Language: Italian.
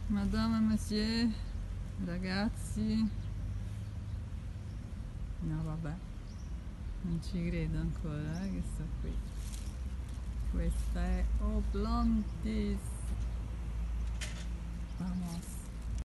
Madame e monsieur, ragazzi. No, vabbè, non ci credo ancora, che sto qui. Questa è Oplontis. Vamos.